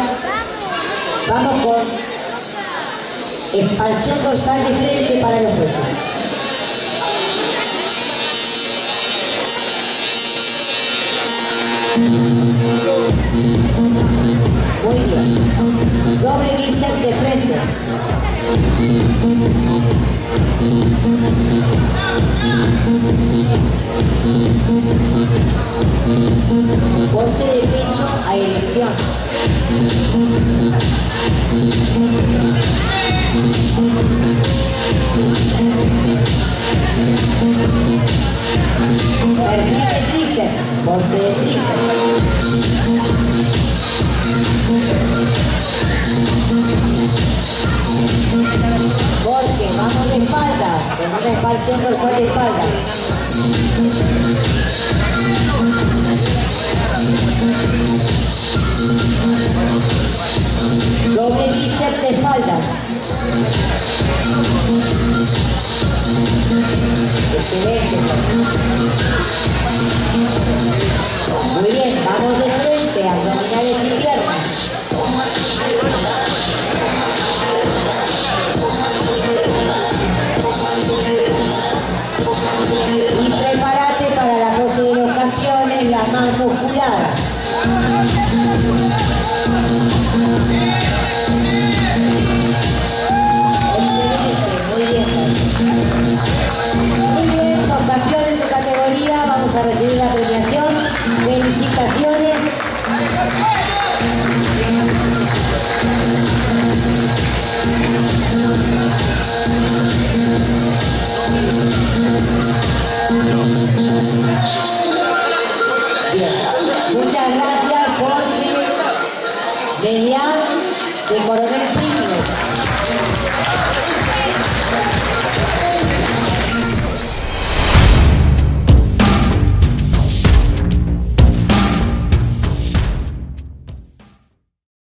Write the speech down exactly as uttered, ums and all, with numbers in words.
vamos con expansión dorsal de frente para los jueces. Muy bien. Doble bíceps de frente. Pose de pecho a erección. Perfil de tríceps. Pose de tríceps. Porque vamos de espalda, con una expansión dorsal de espalda. Doble bíceps de espalda. Excelente. Muy bien, vamos de frente, abdominales y piernas. Y prepárate para la pose de los campeones, la más musculada. Excelente, muy bien. Muy bien, los campeones de su categoría, vamos a recibir la premiación. Felicitaciones. Bien. Muchas gracias, Jorge Belián, de Coronel Primo.